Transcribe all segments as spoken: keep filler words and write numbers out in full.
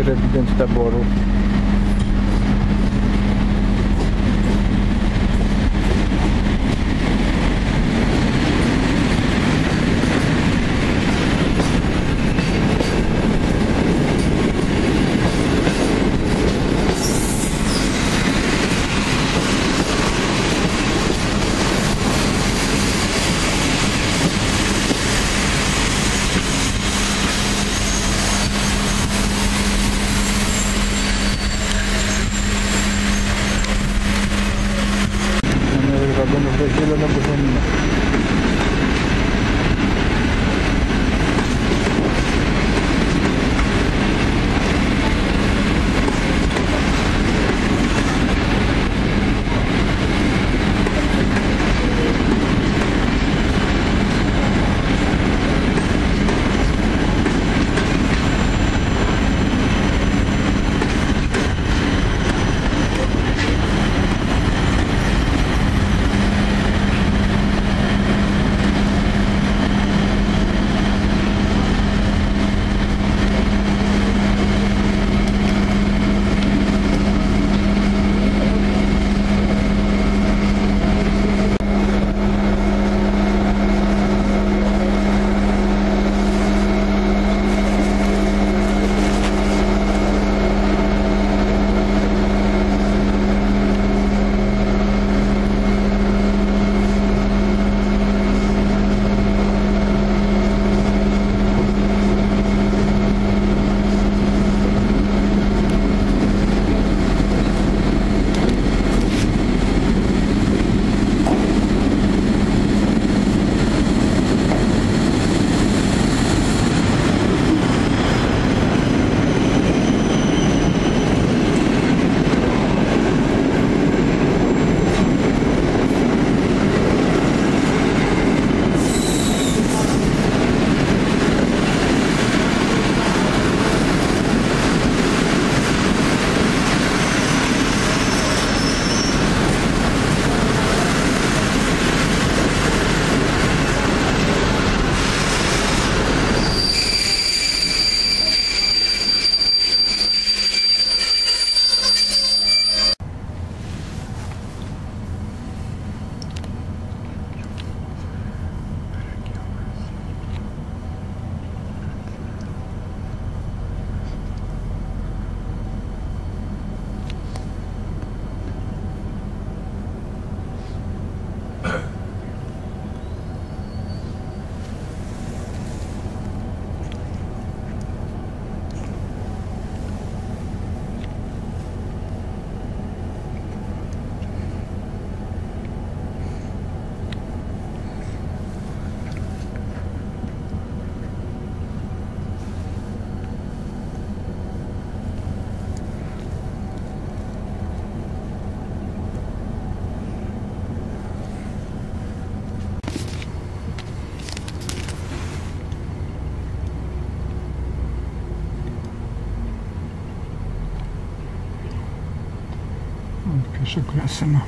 taki rezydent taboru. Wagonów do Zielonobożonina. Pierwsza klasa ma.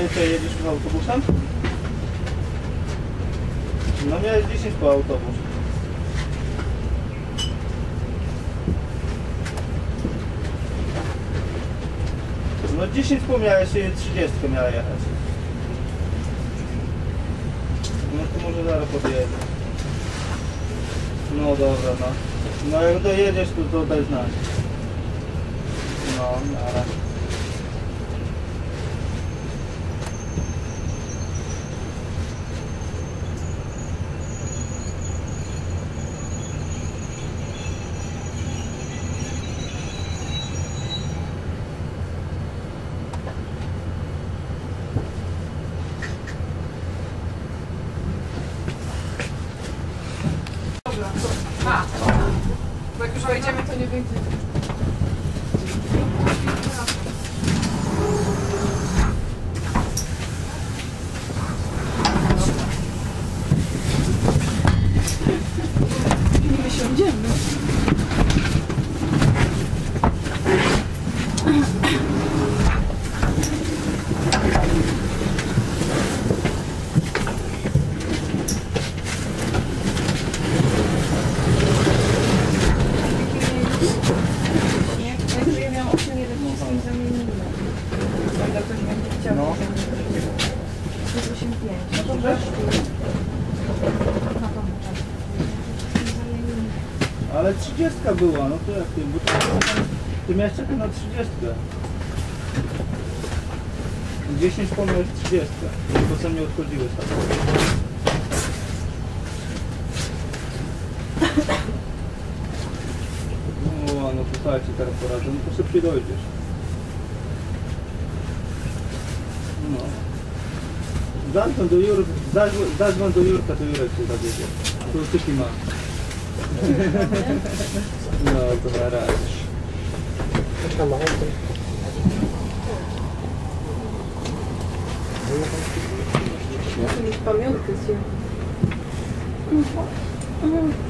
to jedziesz już autobusem? No miałeś dziesięć po autobus. No dziesięć po miałeś i trzydzieści miała jechać. No to może zaraz podjedzie. No dobra, no. No jak dojedziesz, to, to daj znać. No, nara. A, bo jak już wejdziemy, to nie wyjdzie. My siądziemy. Ja miałam osiem jeden z zamienimy. Jak ktoś będzie chciał, No. to osiem pięć. No dobrze? Na to zamienimy. Ale trzydziestka była, no to jak ty, bo to, ty miałeś czekać na trzydziestkę. dziesięć po miałeś trzydziestkę, bo sam nie odchodziłeś tak. No, no to słuchajcie, teraz poradzę, no to szybciej dojdziesz. No. Zadzwoń do Jurka, zadzwoń- zadzwoń do Jurka, to Jurek się zabierze. Tu sypi ma. No, to na razie. Muszę mieć pamiątkę z